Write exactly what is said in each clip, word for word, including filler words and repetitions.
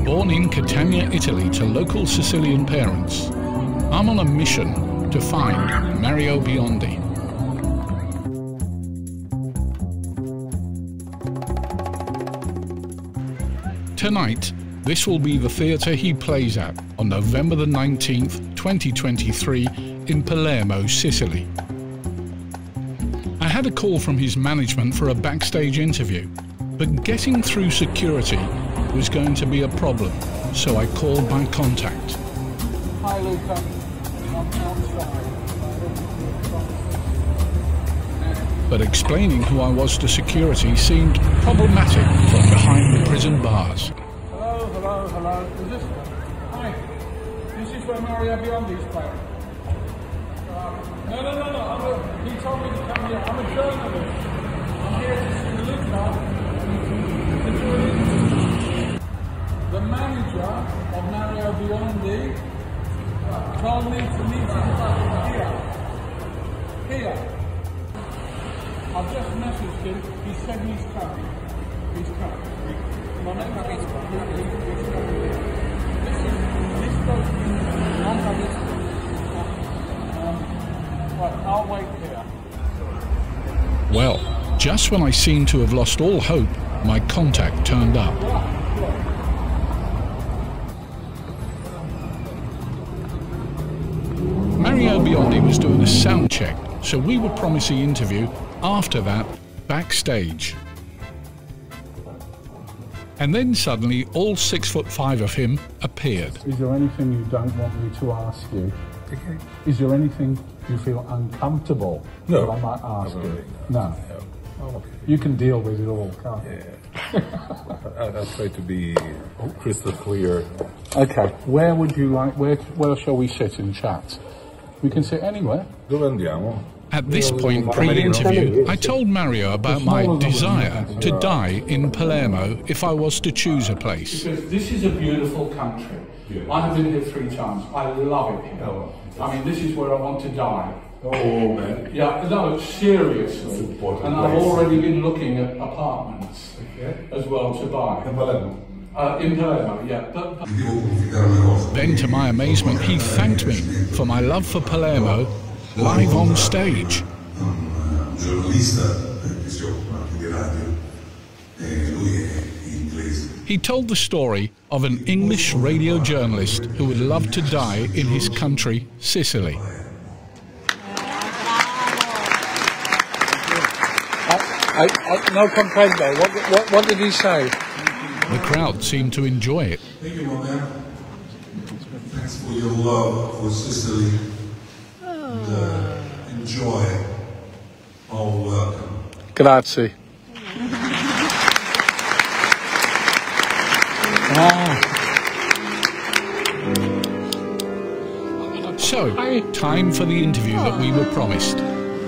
Born in Catania, Italy to local Sicilian parents, I'm on a mission to find Mario Biondi. Tonight, this will be the theatre he plays at on November the nineteenth, twenty twenty-three in Palermo, Sicily. I had a call from his management for a backstage interview, but getting through security was going to be a problem, so I called my contact. Hi Luca, I'm outside. But explaining who I was to security seemed problematic from behind the prison bars. Hello, hello, hello. Is this? Hi. This is where Mario Biondi is playing. Uh, no, no, no, no. I'm a, he told me to come here. I'm a journalist. I'm here to see Luca. The manager of Mario Biondi told me to meet him here. Here. I've just messaged him. He said he's coming. He's coming. My name is he's coming. This is this goes um, right, I'll wait here. Well, just when I seemed to have lost all hope, my contact turned up. Mario Biondi was doing a sound check, so we were promised the interview after that backstage. And then suddenly all six foot five of him appeared. Is there anything you don't want me to ask you? Okay. Is there anything you feel uncomfortable No. that I might ask No, you? no. No. Oh, okay. You can deal with it all, can't you? Yeah. I, I'll try to be crystal clear. Okay. Where would you like, where, where shall we sit and chat? We can sit anywhere. Dove andiamo? At this point pre-interview, I told Mario about my desire to die in Palermo if I was to choose a place. Because this is a beautiful country. I've been here three times. I love it here. I mean, this is where I want to die. Oh, man. Yeah, no, seriously. important And I've place. already been looking at apartments Okay. as well to buy. In Palermo. Uh, in Palermo, yeah. But, but Then, to my amazement, he thanked me for my love for Palermo live on stage. Un giornalista che si occupa anche di radio e lui è inglese. He told the story of an English radio journalist who would love to die in his country, Sicily. I, I, no comprendo. What, what, what did he say? The crowd seemed to enjoy it. Thank you, my man. Thanks for your love for Sicily. And, uh, enjoy our welcome. Grazie. Ah. So, time for the interview that we were promised.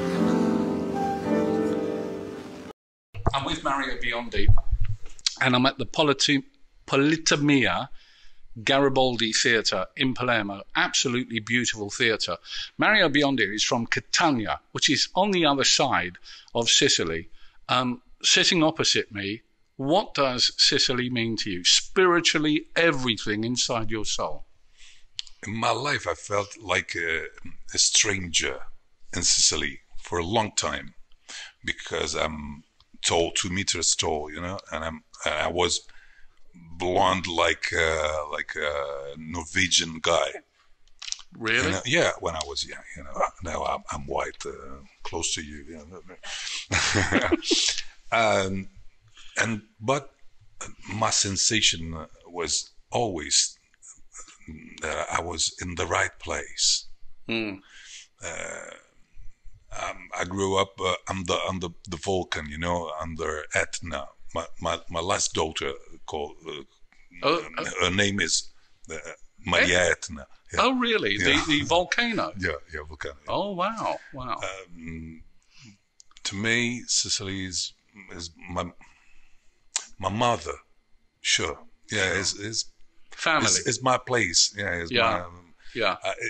I'm with Mario Biondi, and I'm at the Politi Politamia Garibaldi Theatre in Palermo. Absolutely beautiful theatre. Mario Biondi is from Catania, which is on the other side of Sicily. Um, sitting opposite me, what does Sicily mean to you? Spiritually, everything inside your soul. In my life, I felt like a, a stranger in Sicily for a long time because I'm tall, two meters tall, you know, and I'm I was blonde like uh, like a Norwegian guy. Really? You know, yeah, when I was young, you know. Now I'm, I'm white, uh, close to you. you know. um, and but my sensation was always that I was in the right place. Mm. Uh, um, I grew up uh, on the on the, the Vulcan, you know, under Etna. My my, my last daughter called uh, Oh, oh. her name is uh, Maria Etna. Yeah. Oh, really? Yeah. The, the volcano? Yeah, yeah, volcano. Oh, wow, wow. Um, to me, Sicily is, is my my mother. Sure, yeah, is is Family. It's, it's my place. Yeah, it's Yeah. my, Yeah. uh, it's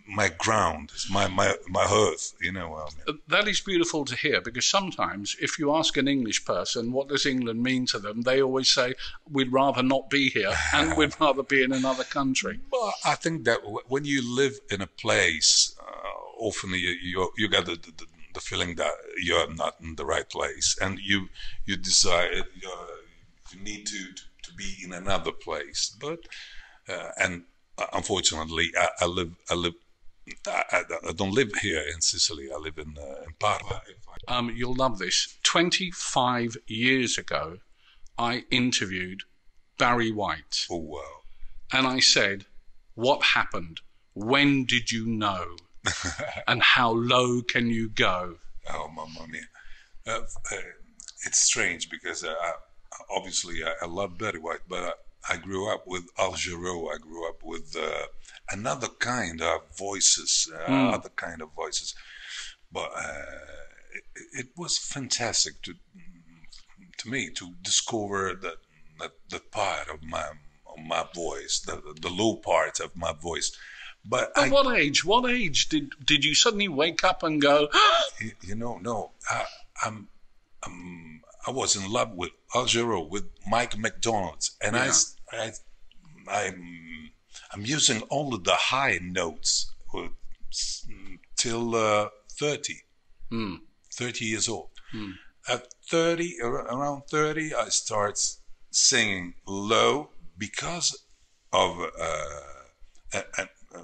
my ground, it's my, my, my earth, you know. I mean. That is beautiful to hear, because sometimes if you ask an English person what does England mean to them, they always say, we'd rather not be here and we'd rather be in another country. Well, I think that w- when you live in a place, uh, often you, you, you get the, the, the feeling that you're not in the right place, and you, you decide uh, you need to, to, to be in another place. But, uh, and unfortunately, I, I live, I live, I, I don't live here in Sicily. I live in, uh, in Parma. Um, you'll love this. twenty-five years ago, I interviewed Barry White. Oh, wow. And I said, what happened? When did you know? And how low can you go? Oh, mamma mia. Uh, uh, it's strange because uh, I, obviously I, I love Barry White, but I, I grew up with Al Jarreau. I grew up with uh, another kind of voices, uh, mm. other kind of voices. But uh, it, it was fantastic to to me to discover that that, that part of my of my voice, the the low part of my voice. But At I, what age? What age did did you suddenly wake up and go? you, you know, no, I, I'm, I'm, I was in love with Al Jarreau, with Mike McDonald, and Yeah. I, I, I'm, I'm using only the high notes uh, s- till uh, thirty, Mm. thirty years old. Mm. At thirty, ar- around thirty, I start singing low because of uh, a, a, uh,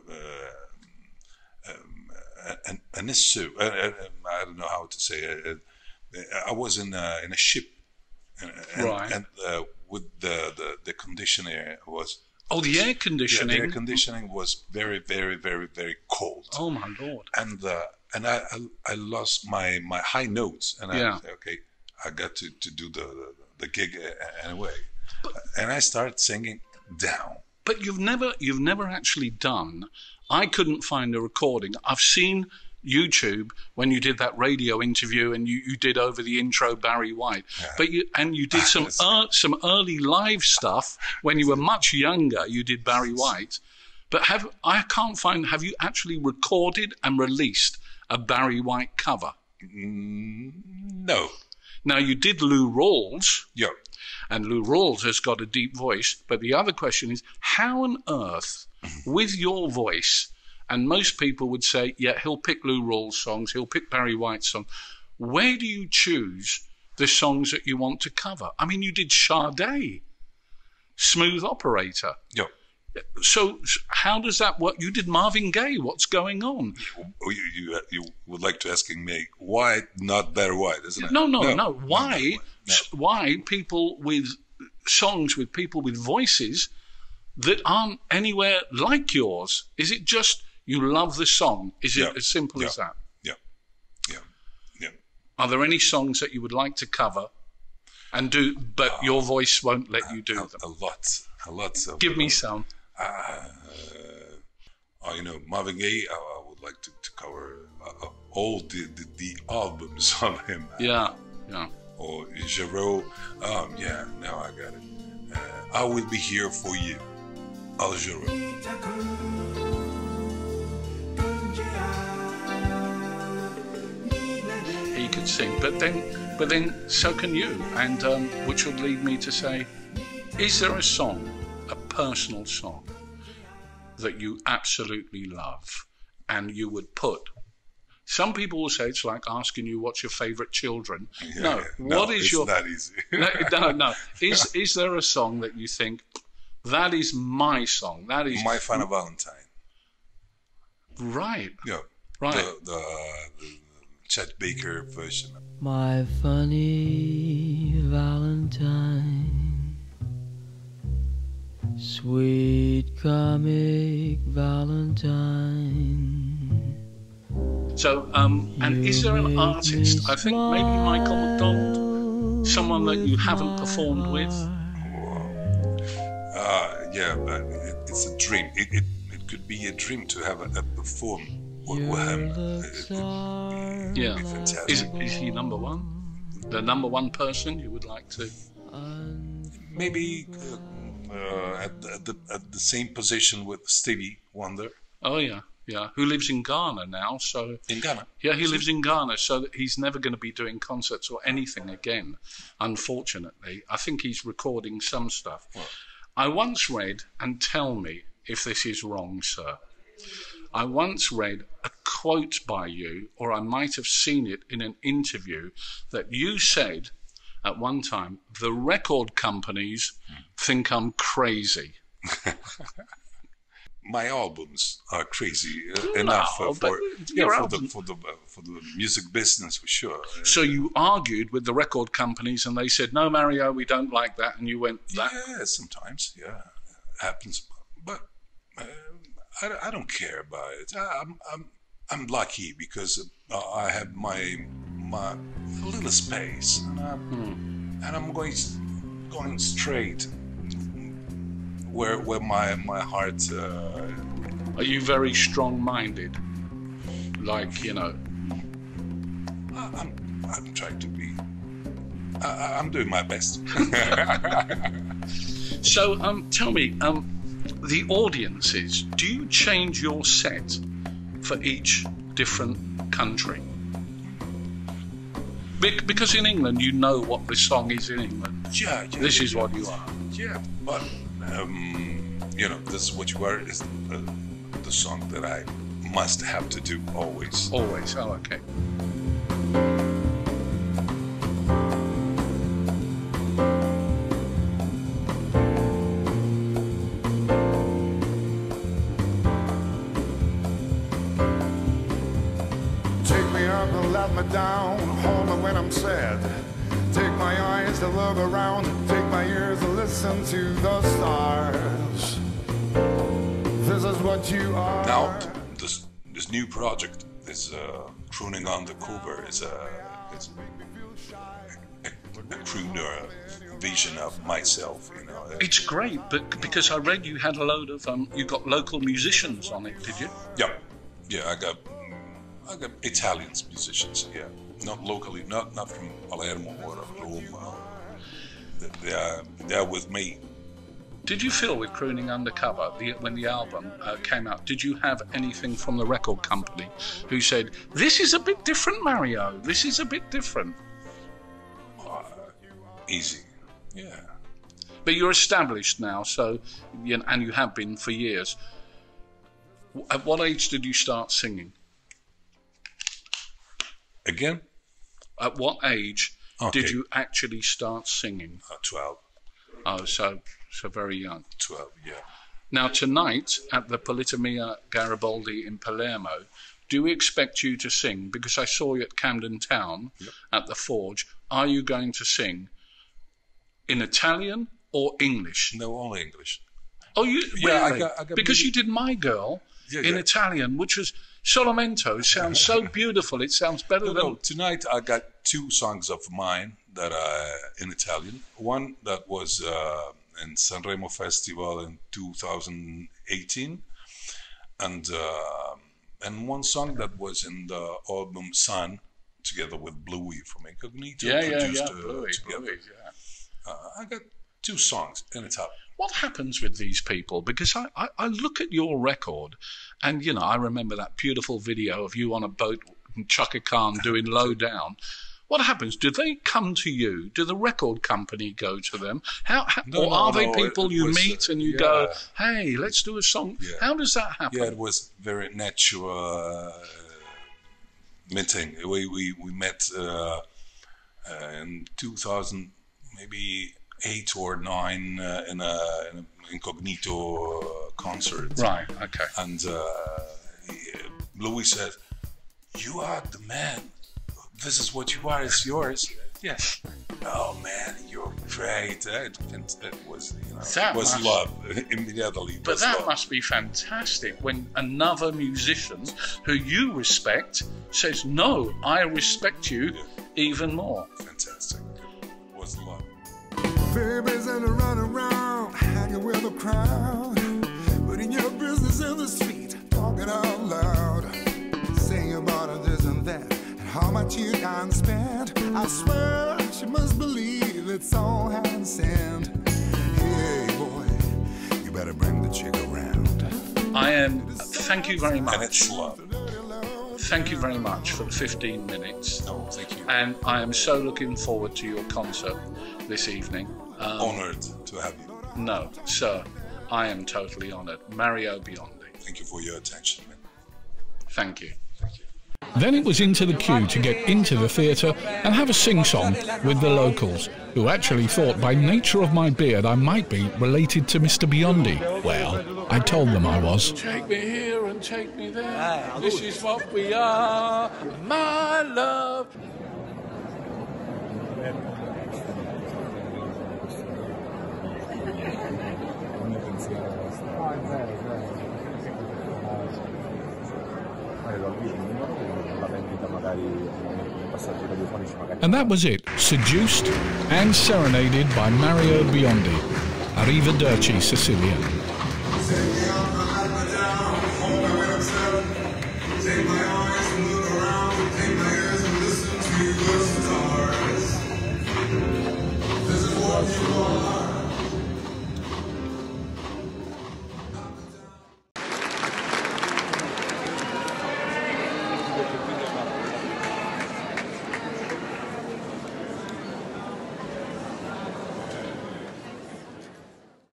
um, an, an issue. Uh, uh, I don't know how to say it. Uh, I was in a, in a ship, and, and, Right. and uh, with the, the, the conditioner was Oh, the air yeah, conditioning. the air conditioning was very, very, very, very cold. Oh my Lord. And uh, and I, I I lost my, my high notes, and Yeah. I said, okay, I got to, to do the, the the gig a- anyway, and I started singing down. But you've never you've never actually done. I couldn't find a recording. I've seen YouTube when you did that radio interview and you, you did over the intro Barry White. Yeah. But you and you did some er, some early live stuff when you were much younger. You did Barry White. But have I can't find have you actually recorded and released a Barry White cover? Mm, no, Now you did Lou Rawls. yeah, And Lou Rawls has got a deep voice. But the other question is, how on earth, with your voice, and most people would say, yeah, he'll pick Lou Rawls songs, he'll pick Barry White songs. Where do you choose the songs that you want to cover? I mean, you did Sade, Smooth Operator. yeah. So how does that work? You did Marvin Gaye. What's going on? Oh, you, you you would like to asking me why not Barry White, isn't it? No, no, no. no Why? no. Why people with songs with people with voices that aren't anywhere like yours? Is it just you love the song? Is it Yeah. as simple Yeah. as that? Yeah, yeah, yeah. Are there any songs that you would like to cover and do, but your voice won't let you do A, them? a lot, a lot. Of, Give me some. Uh, uh, you know, Marvin Gaye. I, I would like to, to cover uh, uh, all the, the the albums of him. Yeah, yeah. Or Jarreau. Um, yeah, now I got it. Uh, I will be here for you, Al Jarreau. He could sing, but then, but then, so can you. And um, which would lead me to say, is there a song, a personal song, that you absolutely love, and you would put? Some people will say it's like asking you what's your favourite children. Yeah, no, yeah. what no, is it's your? not easy. no, no, no. Is is there a song that you think that is my song? That is My Final Valentine. right. Yeah, Right. The, the, the Chet Baker version. My funny Valentine, sweet comic Valentine. So, um, and is there an artist? I think maybe Michael McDonald, someone that you haven't performed with. Uh, yeah, but it, it's a dream. It, it it could be a dream to have a, a perform with, with him. It, it, it, Yeah. be fantastic. Is is he number one? The number one person you would like to? Maybe uh, uh, at, the, at the at the same position with Stevie Wonder. Oh yeah, Yeah, who lives in Ghana now, so... In Ghana? Yeah, he lives in Ghana, so that he's never going to be doing concerts or anything again, unfortunately. I think he's recording some stuff. What? I once read, and tell me if this is wrong, sir, I once read a quote by you, or I might have seen it in an interview, that you said at one time, the record companies think I'm crazy. My albums are crazy uh, enough uh, No, for, but yeah, your for, album- the, for, the, uh, for the music business, for sure. Uh, So you argued with the record companies and they said, no, Mario, we don't like that. And you went, that. Yeah, sometimes, yeah, happens. But uh, I, I don't care about it. I, I'm, I'm, I'm lucky because uh, I have my my little space, and I'm, and I'm going going straight where where my my heart. Uh, Are you very strong-minded? Like, you know, I, I'm I'm trying to be. I, I- I'm doing my best. so um, tell me, um, the audiences, do you change your set for each different country? Be- because in England, you know what the song is in England. Yeah, yeah, This yeah, is yeah. what you are. Yeah, but um, you know, this is what you are is uh, the song that I must have to do always. Always. Oh, okay. Take me up and let me down, hold me when I'm sad. Take my eyes to look around, take my ears to listen to the stars. This is what you are. Now, this this new project is uh, crooning on the cover is a it's a, a crooner vision of myself. You know, It's great, but because I read you had a load of, um, you got local musicians on it, did you? yeah, yeah. I got I got Italian musicians. Yeah, not locally, not not from Palermo or Rome. Uh, they are they are with me. Did you feel with Crooning Undercover, the, when the album uh, came out, did you have anything from the record company who said, this is a bit different, Mario, this is a bit different? Easy, yeah. But you're established now, so, you know, and you have been for years. W- At what age did you start singing? Again, At what age Okay. did you actually start singing? uh, twelve, Oh, so so very young. twelve, yeah. Now, tonight at the Politamia Garibaldi in Palermo, do we expect you to sing? Because I saw you at Camden Town at the Forge. Are you going to sing in Italian or English? No, only English. Oh, you Yeah, I really? got- I got because really- you did My Girl Yeah, in yeah. Italian, which was Solomento. It sounds so beautiful. It sounds better No, than. no, tonight I got two songs of mine that are in Italian. One that was uh, in Sanremo Festival in two thousand eighteen, and uh, and one song that was in the album Sun, together with Bluey from Incognito. Yeah, yeah, produced, yeah. uh, Bluey, together. Bluey, yeah. Uh, I got two songs in Italian. What happens with these people? Because I, I, I look at your record and, you know, I remember that beautiful video of you on a boat in Chaka Khan doing Low Down. What happens? Do they come to you? Do the record company go to them? How, how No, or no, are they no, people it you was, meet uh, and you yeah. go, hey, let's do a song? Yeah. How does that happen? Yeah, it was very natural uh, meeting. We we we met uh, uh, in two thousand, maybe eight or nine, uh, in a, in a Incognito uh, concert. Right, okay. And uh, he- Louis said, "You are the man. This is what you are. It's yours." Yes. Oh man, you're great. It, it, it was, you know, That it was must- love immediately. It But was that love. must be fantastic when another musician who you respect says, no, I respect you even more. Fantastic. It was love. Babies and run around, hanging with the crowd, putting your business in the street, talking out loud, saying about this and that, and how much you can spend. I swear she must believe it's all hand sent. Hey boy, you better bring the chick around. I am thank you very much. And it's love. Thank you very much for the fifteen minutes. No, thank you. And I am so looking forward to your concert this evening. Um, Honored to have you. No, sir, I am totally honored. Mario Biondi. Thank you for your attention, man. Thank you. Then it was into the queue to get into the theatre and have a sing-song with the locals, who actually thought by nature of my beard I might be related to Mister Biondi. Well, I told them I was. Take me here and take me there. This is what we are, my love. And that was it, seduced and serenaded by Mario Biondi. Arrivederci, Sicilian.